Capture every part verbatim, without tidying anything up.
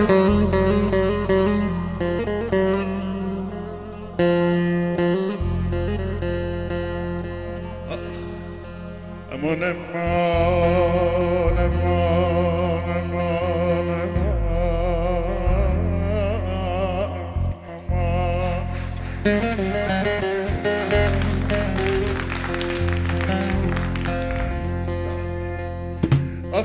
Aman aman aman aman aman Ah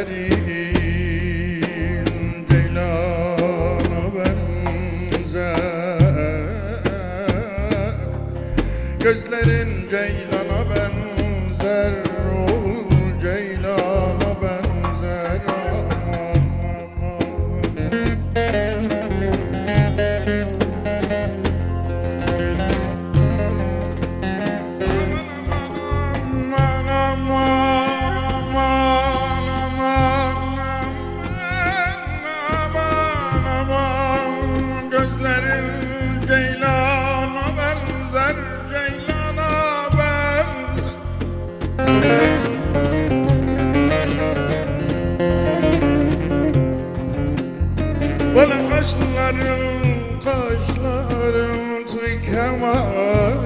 gözlerin ceylana benzer, gözlerin ceylana benzer, ol ceylana benzer. Aman aman aman aman aman aman gözlerin ceylana benzer, ceylana benzer. Bana kaşların kaşların tükemen,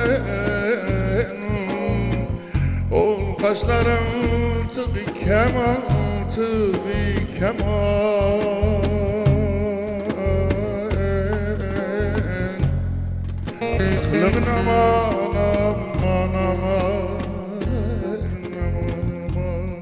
ol kaşların tükemen tükemen. Aklımın aman aman aman aman aman.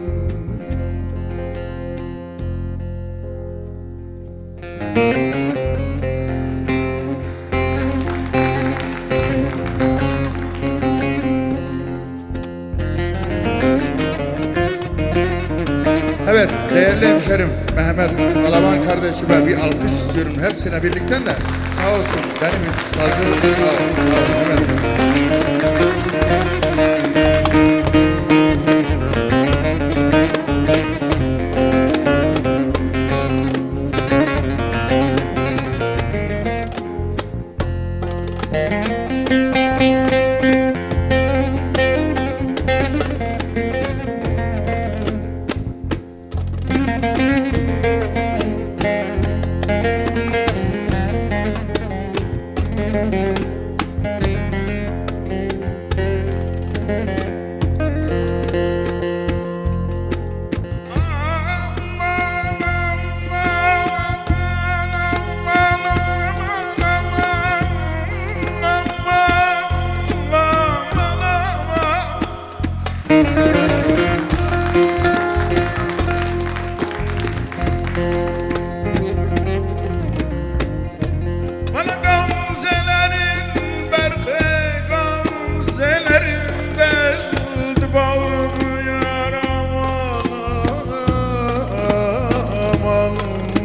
Evet, değerli hemşerim Mehmet Balaban kardeşime bir alkış istiyorum hepsine birlikten de. Sağ olsun benim sazı sağ olsun, sağ olsun. Evet. Bana gamzelerin berfe gamzelerin deldi bağrımı yar aman aman.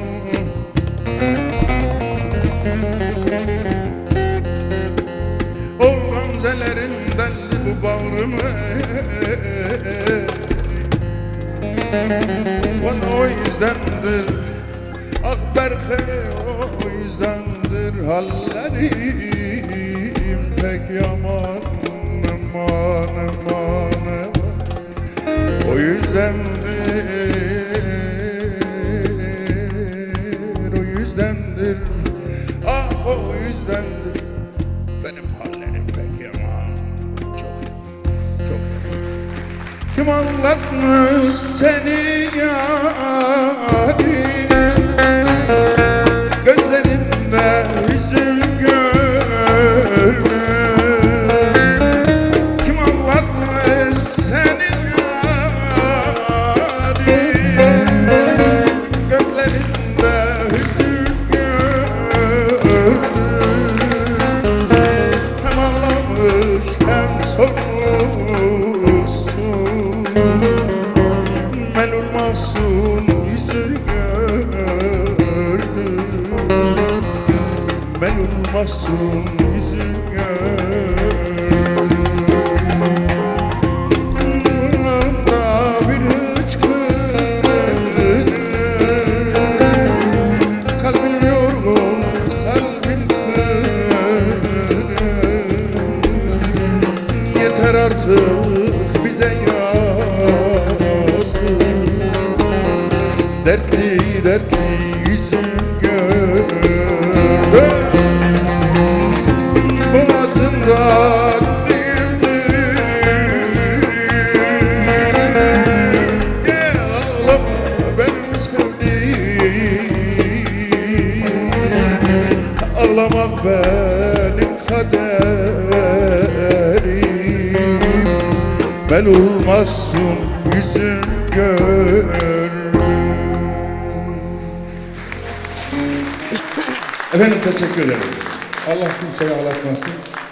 O gamzelerin deldi bu bağrımı, bana o yüzdendir ah berfe, o yüzdendir hallerim pek yaman aman aman aman. O yüzdendir, o yüzdendir ah o yüzdendir benim hallerim pek yaman. Çok çok kim anlatmış seni yarim, gözlerinde hüzün gördüm. Kim anlatmış seni yarim, gözlerinde hüzün gördüm. Hem ağlamış hem sormuşsun, melul mahzun yüzün gördüm. Melul mahzun yüzün gördüm. Burnumda bir hıçkırık, kalbim yorgun, kalbim kırık. Yeter artık bize yazık, dertli dertli Ağlamak benim kaderim, melulmasın yüzüm gönlüm. Efendim teşekkür ederim. Allah kimseyi ağlatmasın.